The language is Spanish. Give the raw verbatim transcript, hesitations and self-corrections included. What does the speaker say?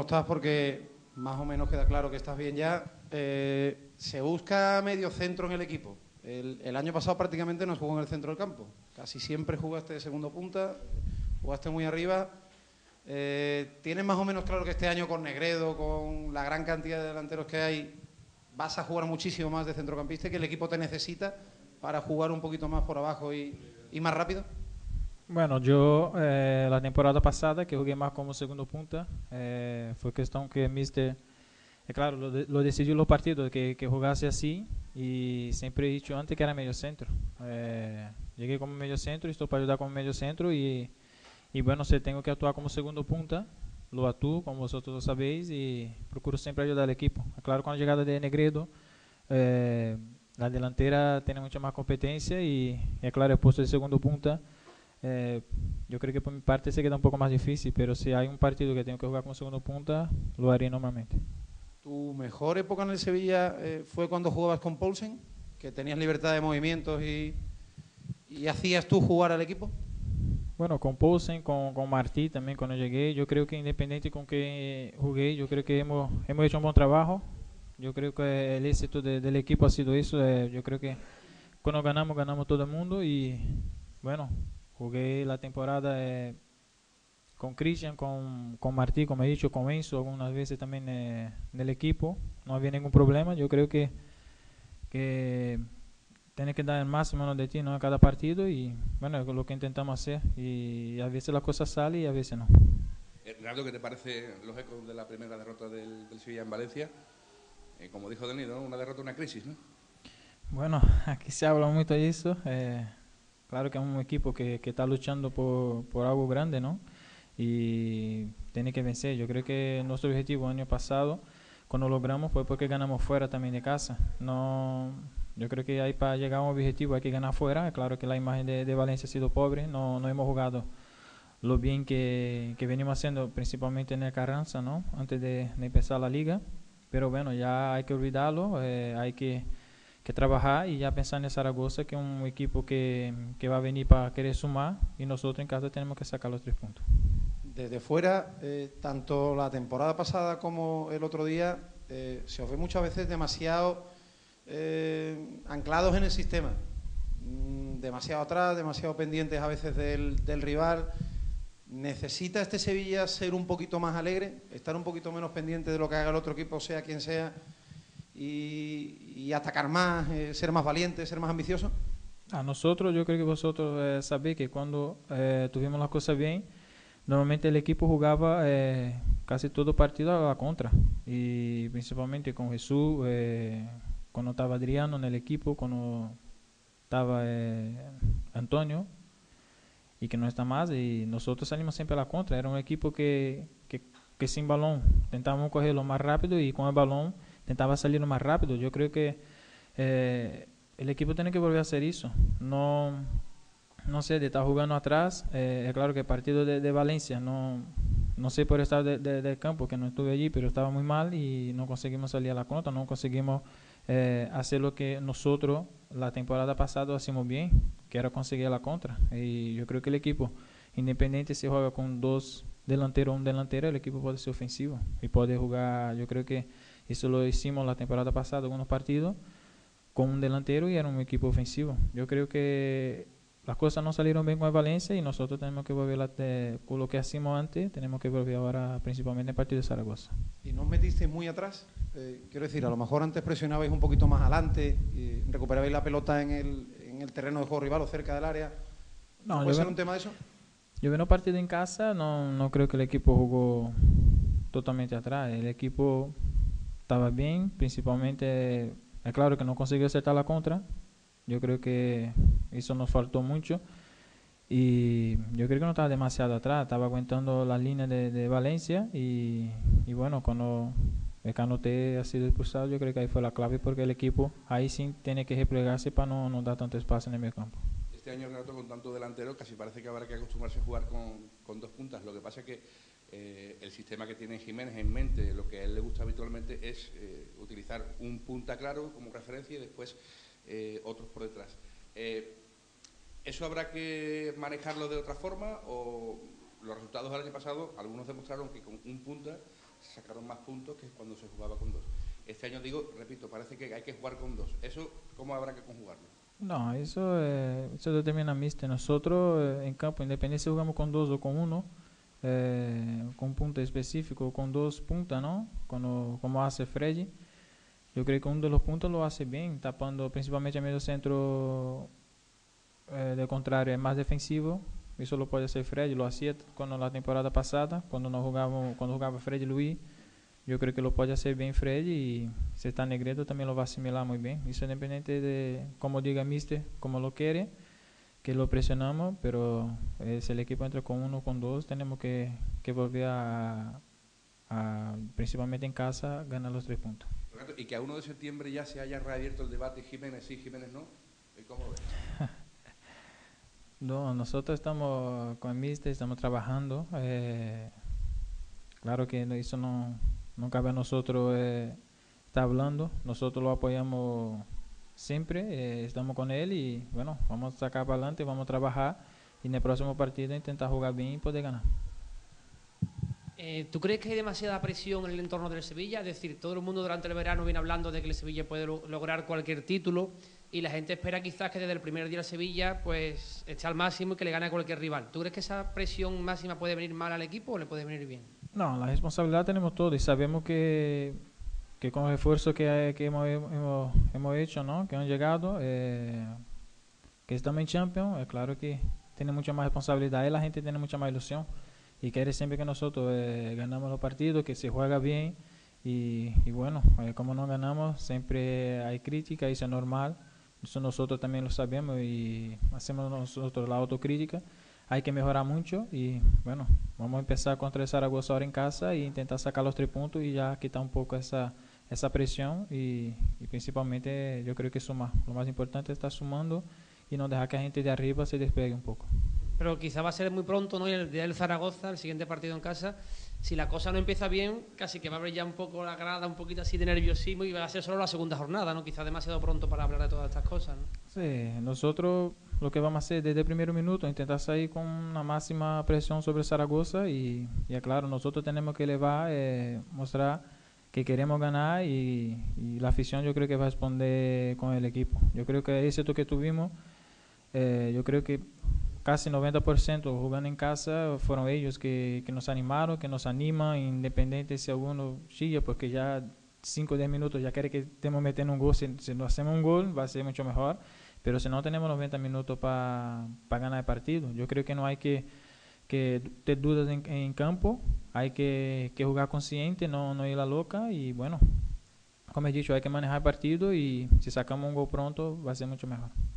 estás porque más o menos queda claro que estás bien ya. Eh, se busca medio centro en el equipo. El, el año pasado prácticamente no jugó en el centro del campo. Casi siempre jugaste de segundo punta, jugaste muy arriba. Eh, ¿Tienes más o menos claro que este año con Negredo, con la gran cantidad de delanteros que hay, vas a jugar muchísimo más de centrocampista y que el equipo te necesita para jugar un poquito más por abajo y, y más rápido? Bueno, yo eh, la temporada pasada que jugué más como segundo punta, eh, fue cuestión que el Mister, é claro, lo, de, lo decidiu los partidos que, que jugase así y siempre he dicho antes que era medio centro. Eh, llegué como medio centro y estoy para ayudar como medio centro y, y bueno, si tengo que actuar como segundo punta, lo actúo como vosotros lo sabéis y procuro siempre ayudar al equipo. É claro, con la llegada de Negredo, eh, la delantera tiene mucha más competencia y é claro, el puesto de segundo punta, Eh, yo creo que por mi parte se queda un poco más difícil, pero si hay un partido que tengo que jugar como segundo punta, lo haré normalmente. ¿Tu mejor época en el Sevilla eh, fue cuando jugabas con Poulsen? ¿Que tenías libertad de movimientos y, y hacías tú jugar al equipo? Bueno, con Poulsen, con, con Martí también cuando llegué, yo creo que independiente con que jugué, yo creo que hemos, hemos hecho un buen trabajo. Yo creo que el éxito de, del equipo ha sido eso. Eh, yo creo que cuando ganamos, ganamos todo el mundo y bueno, jugué la temporada eh, con Christian, con, con Martí, como he dicho, con Enzo, algunas veces también eh, del equipo. No había ningún problema. Yo creo que, que tienes que dar el máximo de ti, ¿no?, a cada partido y bueno, es lo que intentamos hacer. Y a veces las cosas salen y a veces no. Eh, Renato, ¿qué te parece los ecos de la primera derrota del, del Sevilla en Valencia? Eh, como dijo Denis, ¿no?, una derrota, una crisis, ¿no? Bueno, aquí se habla mucho de eso. Eh, claro que es un equipo que, que está luchando por, por algo grande, ¿no? Y tiene que vencer. Yo creo que nuestro objetivo el año pasado, cuando logramos, fue porque ganamos fuera también de casa. No, yo creo que ahí para llegar a un objetivo hay que ganar fuera. Claro que la imagen de, de Valencia ha sido pobre, no, no hemos jugado lo bien que, que venimos haciendo, principalmente en el Carranza, ¿no?, antes de, de empezar la liga. Pero bueno, ya hay que olvidarlo, eh, hay que, que trabajar y ya pensar en Zaragoza, que es un equipo que, que va a venir para querer sumar y nosotros en casa tenemos que sacar los tres puntos. Desde fuera, eh, tanto la temporada pasada como el otro día, eh, se os ve muchas veces demasiado eh, anclados en el sistema, mm, demasiado atrás, demasiado pendientes a veces del, del rival. ¿Necesita este Sevilla ser un poquito más alegre, estar un poquito menos pendiente de lo que haga el otro equipo, sea quien sea, y, y atacar más, eh, ser más valiente, ser más ambicioso? A nosotros, yo creo que vosotros eh, sabéis que cuando eh, tuvimos las cosas bien, normalmente el equipo jugaba eh, casi todo partido a la contra, y principalmente con Jesús, eh, cuando estaba Adriano en el equipo, cuando estaba eh, Antonio, y que no está más, y nosotros salimos siempre a la contra. Era un equipo que, que, que sin balón intentábamos cogerlo más rápido y con el balón intentaba salir lo más rápido. Yo creo que eh, el equipo tiene que volver a hacer eso. No, no sé, de estar jugando atrás. Eh, es claro que el partido de, de Valencia, no, no sé por estar del de, de campo, que no estuve allí, pero estaba muy mal y no conseguimos salir a la contra, no conseguimos eh, hacer lo que nosotros la temporada pasada hacemos bien, que era conseguir la contra. Y yo creo que el equipo, independiente si juega con dos delanteros o un delantero, el equipo puede ser ofensivo y puede jugar. Yo creo que eso lo hicimos la temporada pasada, algunos partidos con un delantero y era un equipo ofensivo. Yo creo que las cosas no salieron bien con el Valencia y nosotros tenemos que volver a te, con lo que hacíamos antes, tenemos que volver ahora principalmente en el partido de Zaragoza. ¿Y no os metisteis muy atrás? Eh, quiero decir, a lo mejor antes presionabais un poquito más adelante, y recuperabais la pelota en el, en el terreno de juego rival o cerca del área. No, ¿Puede ser ven, un tema de eso? Yo veo un partido en casa, no, no creo que el equipo jugó totalmente atrás. El equipo estaba bien, principalmente, es claro que no consiguió acertar la contra. Yo creo que eso nos faltó mucho. Y yo creo que no estaba demasiado atrás, estaba aguantando la línea de, de Valencia. Y, y bueno, cuando el Canoté ha sido expulsado, yo creo que ahí fue la clave, porque el equipo ahí sí tiene que replegarse para no, no dar tanto espacio en el medio campo. Este año, Renato, con tanto delantero, casi parece que habrá que acostumbrarse a jugar con, con dos puntas. Lo que pasa es que eh, el sistema que tiene Jiménez en mente, lo que a él le gusta habitualmente es eh, utilizar un punta claro como referencia y después eh, otros por detrás. Eh, ¿Eso habrá que manejarlo de otra forma o los resultados del año pasado, algunos demostraron que con un punta sacaron más puntos que cuando se jugaba con dos. Este año, digo, repito, parece que hay que jugar con dos. ¿Eso cómo habrá que conjugarlo? No, eso, eh, eso determina míster. Nosotros eh, en campo, independiente si jugamos con dos o con uno, eh, con un punto específico, con dos puntas, ¿no? Como, como hace Freddy, yo creo que uno de los puntos lo hace bien, tapando principalmente el medio centro eh, del contrario, es más defensivo. Eso lo puede hacer Freddy, lo hacía cuando la temporada pasada, cuando no jugábamos, cuando jugaba Freddy y Luis. Yo creo que lo puede hacer bien Freddy y si está Negredo también lo va a asimilar muy bien. Eso independiente de como diga míster, como lo quiere, que lo presionamos, pero eh, si el equipo entra con uno o con dos, tenemos que, que volver a, a, principalmente en casa, ganar los tres puntos. Y que a uno de septiembre ya se haya reabierto el debate Jiménez sí, Jiménez no, ¿cómo ves? No, nosotros estamos con el míster, estamos trabajando. Eh, claro que eso no, no cabe a nosotros eh, estar hablando. Nosotros lo apoyamos siempre, eh, estamos con él y bueno, vamos a sacar para adelante, vamos a trabajar y en el próximo partido intentar jugar bien y poder ganar. Eh, ¿Tú crees que hay demasiada presión en el entorno del Sevilla? Es decir, todo el mundo durante el verano viene hablando de que el Sevilla puede lo lograr cualquier título y la gente espera quizás que desde el primer día el Sevilla pues esté al máximo y que le gane a cualquier rival. ¿Tú crees que esa presión máxima puede venir mal al equipo o le puede venir bien? No, la responsabilidad tenemos todos y sabemos que, que con el esfuerzo que, que hemos, hemos, hemos hecho, ¿no? Que han llegado, eh, que estamos en Champions, es claro que tiene mucha más responsabilidad y la gente tiene mucha más ilusión. Y quiere siempre que nosotros eh, ganamos los partidos, que se juega bien y, y bueno, eh, como no ganamos siempre hay crítica, eso es normal, eso nosotros también lo sabemos y hacemos nosotros la autocrítica, hay que mejorar mucho y bueno, vamos a empezar contra el Zaragoza ahora en casa e intentar sacar los tres puntos y ya quitar un poco esa, esa presión y, y principalmente yo creo que sumar, lo más importante es estar sumando y no dejar que la gente de arriba se despegue un poco. Pero quizá va a ser muy pronto, ¿no? El día del Zaragoza, el siguiente partido en casa, si la cosa no empieza bien, casi que va a haber ya un poco la grada, un poquito así de nerviosismo y va a ser solo la segunda jornada, ¿no? Quizá demasiado pronto para hablar de todas estas cosas, ¿no? Sí, nosotros lo que vamos a hacer desde el primer minuto, intentar salir con una máxima presión sobre Zaragoza y, y claro, nosotros tenemos que elevar, eh, mostrar que queremos ganar y, y la afición yo creo que va a responder con el equipo. Yo creo que el éxito que tuvimos, eh, yo creo que casi noventa por ciento jugando en casa fueron ellos que, que nos animaron, que nos animan, independiente si alguno chilla, porque ya cinco o diez minutos ya quiere que estemos metiendo un gol, si, si no hacemos un gol va a ser mucho mejor, pero si no tenemos noventa minutos para pa ganar el partido, yo creo que no hay que, que tener dudas en, en campo, hay que, que jugar consciente, no, no ir a la loca y bueno, como he dicho, hay que manejar el partido y si sacamos un gol pronto va a ser mucho mejor.